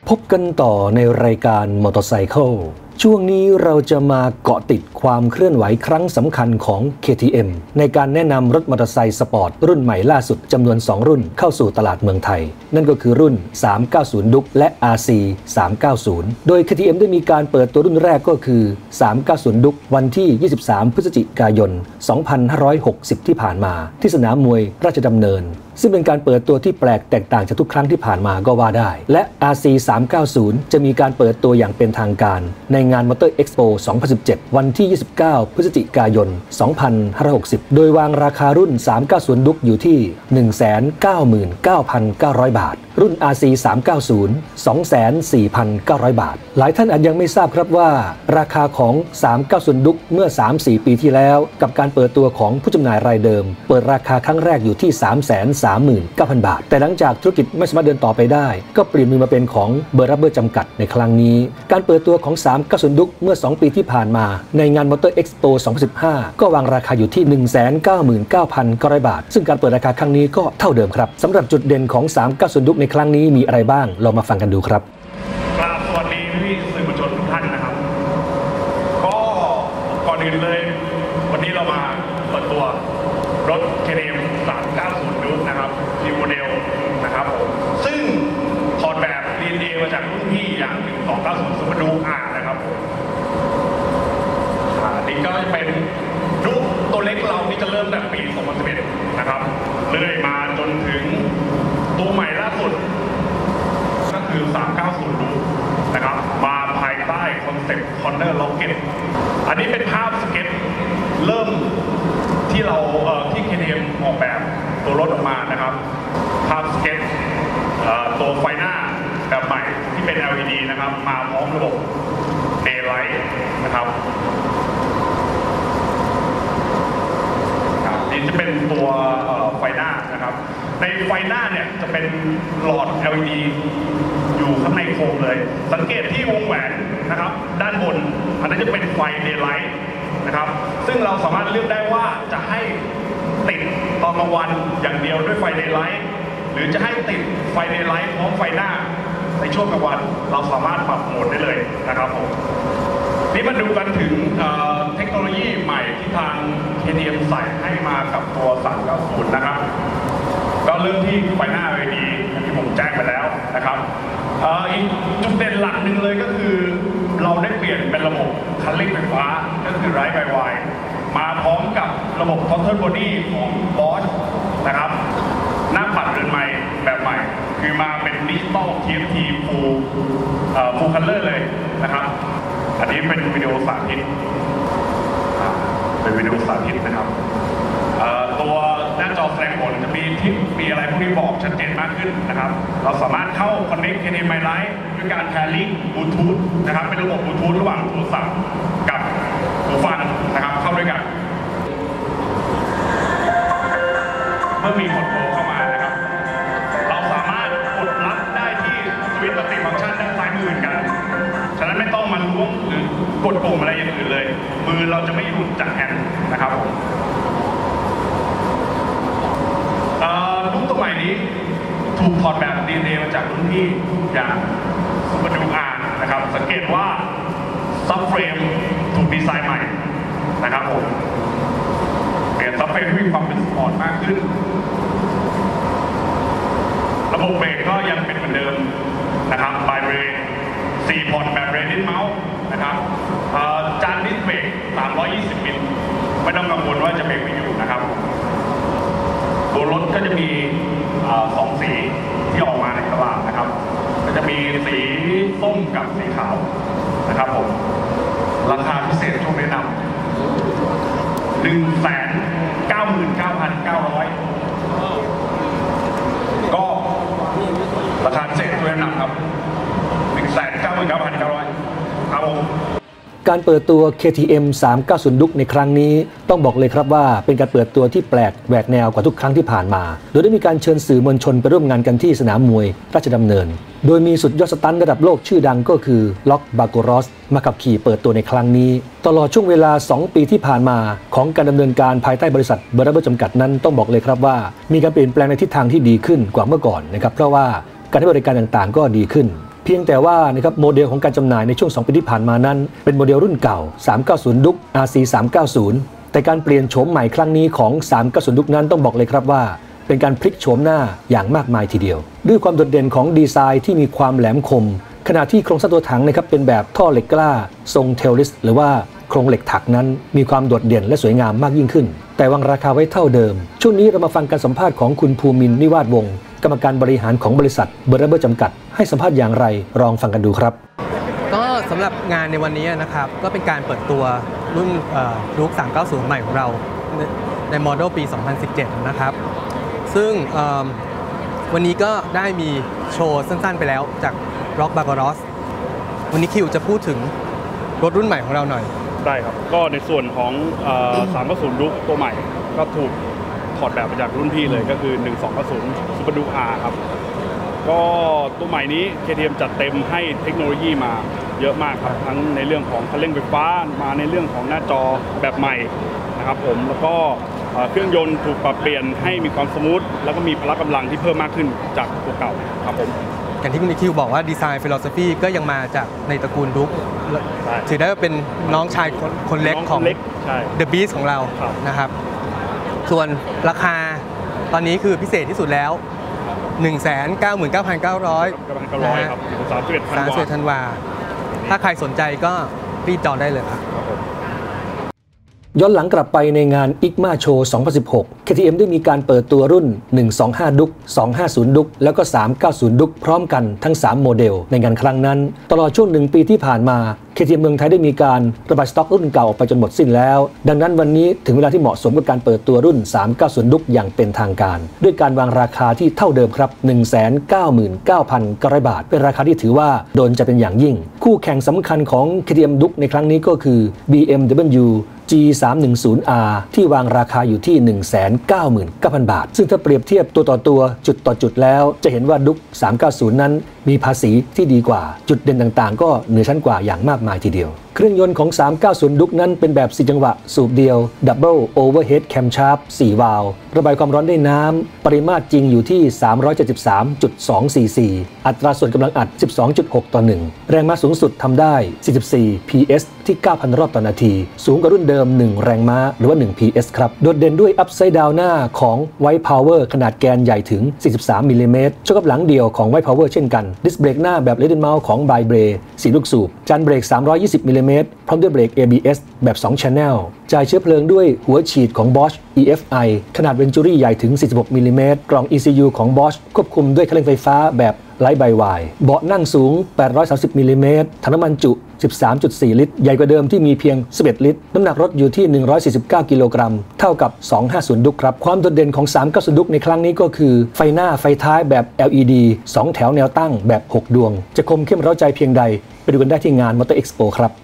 พบกันต่อในรายการมอเตอร์ไซค์ช่วงนี้เราจะมาเกาะติดความเคลื่อนไหวครั้งสำคัญของ KTM ในการแนะนำรถมอเตอร์ไซค์สปอร์ตรุ่นใหม่ล่าสุดจำนวน2รุ่นเข้าสู่ตลาดเมืองไทยนั่นก็คือรุ่น390 Duke และ RC 390โดย KTM ได้มีการเปิดตัวรุ่นแรกก็คือ390 Duke วันที่23พฤศจิกายน2560ที่ผ่านมาที่สนามมวยราชดำเนินซึ่งเป็นการเปิดตัวที่แปลกแตกต่างจากทุกครั้งที่ผ่านมาก็ว่าได้และ RC 390จะมีการเปิดตัวอย่างเป็นทางการในงาน Motor Expo 2017 วันที่29พฤศจิกายน2560โดยวางราคารุ่น390 Duke อยู่ที่ 199,900 บาทรุ่น RC 390 24,900 บาทหลายท่านอาจยังไม่ทราบครับว่าราคาของ390 Duke เมื่อ 3-4 ปีที่แล้วกับการเปิดตัวของผู้จำหน่ายรายเดิมเปิดราคาครั้งแรกอยู่ที่ 339,000 บาทแต่หลังจากธุรกิจไม่สามารถเดินต่อไปได้ก็เปลี่ยนมือมาเป็นของเบอร์รับเบอร์จำกัดในครั้งนี้การเปิดตัวของ390 Duke เมื่อ 2 ปีที่ผ่านมาในงาน Motor Expo 2015 ก็วางราคาอยู่ที่ 199,900 บาทซึ่งการเปิดราคาครั้งนี้ก็เท่าเดิมครับสำหรับจุดเด่นของ390 Dukeในครั้งนี้มีอะไรบ้างลองมาฟังกันดูครับสวัสดีพี่สื่อมวลชนทุกท่านนะครับก็ก่อนอื่นเลยวันนี้เรามาเปิดตัวรถ KTM 390 Duke นะครับนิวโมเดลนะครับผมซึ่งถอดแบบ DNA มาจากรุ่นพี่อย่าง290 Super Duke R นะครับผมนี่ก็จะเป็นDukeตัวเล็กเรานี่จะเริ่มตั้งปี 2011 นะครับเรื่อยมาจนถึงตัวใหม่ล่าสุดก็คือ390 Duke นะครับมาภายใต้คอนเซ็ปต์ Corner Rocket อันนี้เป็นภาพสเก็ตเริ่มที่เราที่ KTM ออกแบบตัวรถออกมานะครับภาพสเก็ตตัวไฟหน้าแบบใหม่ที่เป็น LED นะครับมาพร้อมระบบ Daylight นะครับนี่จะเป็นตัวไฟหน้านะครับในไฟหน้าเนี่ยจะเป็นหลอด LED อยู่ข้างในโคมเลยสังเกตที่วงแหวนนะครับด้านบนอันนั้นจะเป็นไฟ Daylight นะครับซึ่งเราสามารถเลือกได้ว่าจะให้ติดตอนกลางวันอย่างเดียวด้วยไฟ Daylight หรือจะให้ติดไฟ Daylight พร้อมไฟหน้าในช่วงกลางวันเราสามารถปรับโหมดได้เลยนะครับผมนี่มาดูกันถึงเทคโนโลยีใหม่ที่ทาง KTM ใส่ให้มากับตัว390นะครับก็เริ่มที่ไฟหน้า LED อย่างที่ผมแจ้งไปแล้วนะครับอีกจุดเด่นหลักหนึ่งเลยก็คือเราได้เปลี่ยนเป็นระบบคันเร่งไฟฟ้าก็คือ Ride by Wire มาพร้อมกับระบบ Throttle Body ของ Bosch นะครับหน้าปัดเรือนใหม่แบบใหม่คือมาเป็นดิจิตอล TFT Full Color เลยนะครับอันนี้เป็นวิดีโอสาธิตนะครับตัวหน้าจอแสดงผลจะมีทิปมีอะไรพวกนี้บอกชัดเจนมากขึ้นนะครับเราสามารถเข้า Connect KTM My Life ด้วยการ Pairing Bluetooth นะครับเป็นระบบ Bluetooth ระหว่างโทรศัพท์กับหูฟังนะครับเข้าด้วยกันเมื่อมีคนโทรเข้ามานะครับเราสามารถกดรับได้ที่สวิตช์มัลติฟังก์ชันด้านซ้ายมือกันฉะนั้นไม่ต้องมาล้วงหรือกดปุ่มอะไรอย่างอื่นเลยมือเราจะไม่หลุดจากแฮนด์นะครับรุ่นตัวใหม่นี้ถูกถอดแบบ DNA มาจากรุ่นพี่อย่าง Super Duke R นะครับสังเกตว่าซับเฟรมถูกดีไซน์ใหม่นะครับผมเปลี่ยนซับเฟรมให้มีความเป็นสปอร์ตมากขึ้นระบบเบรกก็ยังเป็นเหมือนเดิมนะครับบายเบรก4 พอร์ตแบบเรดิสเมาส์นะครับจานดิสเบรก320 มิลไม่ต้องกังวลว่าจะเบรกไม่อยู่นะครับตัวรถก็จะมี2 สีที่ออกมาในตลาดนะครับก็จะมีสีส้มกับสีขาวนะครับผมราคาพิเศษช่วงแนะนำ 199,900 ก็ราคาพิเศษช่วงแนะนำครับ 199,900 ครับผมการเปิดตัว KTM 390 Duke ในครั้งนี้ต้องบอกเลยครับว่าเป็นการเปิดตัวที่แปลกแหวกแนวกว่าทุกครั้งที่ผ่านมาโดยได้มีการเชิญสื่อมวลชนไปร่วมงานกันที่สนามมวยราชดำเนินโดยมีสุดยอดสตันท์ระดับโลกชื่อดังก็คือล็อกบาโกรอสมาขับขี่เปิดตัวในครั้งนี้ตลอดช่วงเวลา2 ปีที่ผ่านมาของการดำเนินการภายใต้บริษัทเบอร์รับเบอร์จำกัดนั้นต้องบอกเลยครับว่ามีการเปลี่ยนแปลงในทิศทางที่ดีขึ้นกว่าเมื่อก่อนนะครับเพราะว่าการให้บริการต่างๆก็ดีขึ้นเพียงแต่ว่านะครับโมเดลของการจำหน่ายในช่วง2 ปีที่ผ่านมานั้นเป็นโมเดลรุ่นเก่า390 Dux RC 390แต่การเปลี่ยนโฉมใหม่ครั้งนี้ของ390 Duxนั้นต้องบอกเลยครับว่าเป็นการพลิกโฉมหน้าอย่างมากมายทีเดียวด้วยความโดดเด่นของดีไซน์ที่มีความแหลมคมขณะที่โครงสร้างตัวถังนะครับเป็นแบบท่อเหล็กกล้าทรงเทลลิสหรือว่าโครงเหล็กถักนั้นมีความโดดเด่นและสวยงามมากยิ่งขึ้นแต่วางราคาไว้เท่าเดิมช่วงนี้เรามาฟังการสัมภาษณ์ของคุณภูมินทร์นิวาสวงศ์กรรมการบริหารของบริษัทเบอร์เบอร์จำกัดให้สัมภาษณ์อย่างไรลองฟังกันดูครับก็สำหรับงานในวันนี้นะครับก็เป็นการเปิดตัวรุ่นDux 390 ใหม่ของเราในโมเดลปี 2017 นะครับซึ่งวันนี้ก็ได้มีโชว์สั้นๆไปแล้วจาก Rock Barbaros วันนี้คิวจะพูดถึงรถรุ่นใหม่ของเราหน่อยได้ครับก็ในส่วนของ390 Dux ตัวใหม่ก็ถูกถอดแบบมาจากรุ่นพี่เลยก็คือ1290 Super Dux R ครับก็ตัวใหม่นี้ KTM จัดเต็มให้เทคโนโลยีมาเยอะมากครับทั้งในเรื่องของคันเร่งไฟฟ้ามาในเรื่องของหน้าจอแบบใหม่นะครับผมแล้วก็เครื่องยนต์ถูกปรับเปลี่ยนให้มีความสมูทแล้วก็มีพละกำลังที่เพิ่มมากขึ้นจากตัวเก่าครับผมอย่างที่คุณนิคิวบอกว่าดีไซน์ฟิโลโซฟีก็ยังมาจากในตระกูลDuxถือได้ว่าเป็นน้องชายคนเล็กของ The Beast ของเรานะครับส่วนราคาตอนนี้คือพิเศษที่สุดแล้ว 199,900 ครับ31 ธันวาถ้าใครสนใจก็รีบจองได้เลยครับย้อนหลังกลับไปในงาน ICMA Show 2016 KTM ได้มีการเปิดตัวรุ่น125 Dux 250 Dux แล้วก็390 Dux พร้อมกันทั้ง3โมเดลในงานครั้งนั้นตลอดช่วง1 ปีที่ผ่านมา KTM เมืองไทยได้มีการระบายสต็อกรุ่นเก่าออกไปจนหมดสิ้นแล้วดังนั้นวันนี้ถึงเวลาที่เหมาะสมกับการเปิดตัวรุ่น390 Dux อย่างเป็นทางการด้วยการวางราคาที่เท่าเดิมครับ 199,900 บาทเป็นราคาที่ถือว่าโดนใจเป็นอย่างยิ่งคู่แข่งสำคัญของ KTM Dux ในครั้งนี้ก็คือ BMW G310R ที่วางราคาอยู่ที่ 199,000 บาทซึ่งถ้าเปรียบเทียบตัวต่อตัวจุดต่อจุดแล้วจะเห็นว่า Dux 390 นั้นมีภาษีที่ดีกว่าจุดเด่นต่างๆก็เหนือชั้นกว่าอย่างมากมายทีเดียวเครื่องยนต์ของ390 Dux นั้นเป็นแบบ4จังหวะสูบเดียว Double Overhead Camshaft 4 วาล์วระบายความร้อนด้วยน้ำปริมาตรจริงอยู่ที่ 373.2 cc อัตราส่วนกำลังอัด 12.6 ต่อ 1 แรงม้าสูงสุดทำได้ 44 PS ที่ 9,000 รอบต่อนาทีสูงกว่ารุ่นเดิม 1 แรงม้าหรือว่า 1 PS ครับโดดเด่นด้วย Upside Down หน้าของ White Power ขนาดแกนใหญ่ถึง 43 มิลลิเมตรชกกับหลังเดียวของ White Power เช่นกันดิสเบรกหน้าแบบ Leaded Mount ของ By Bray 4 ลูกสูบจานเบรก 320 มิลลิเมตรพร้อมด้วยเบรก ABS แบบ 2 Channel จ่ายเชื้อเพลิงด้วยหัวฉีดของ Bosch EFI ขนาด Venturi ใหญ่ถึง 46 มิลลิเมตรกล่อง ECU ของ Bosch ควบคุมด้วยคันเร่งไฟฟ้าแบบไร้ใบวายเบาะนั่งสูง 830 มิลลิเมตรถังน้ำมันจุ 13.4 ลิตรใหญ่กว่าเดิมที่มีเพียง 11 ลิตรน้ำหนักรถอยู่ที่ 149 กิโลกรัมเท่ากับ 250 Dux ครับความโดดเด่นของ390 Dux ในครั้งนี้ก็คือไฟหน้าไฟท้ายแบบ LED 2 แถวแนวตั้งแบบ 6 ดวงจะคมเข้มเร้าใจเพียงใดไปดูกันได้ที่งาน Motor Expo ครับ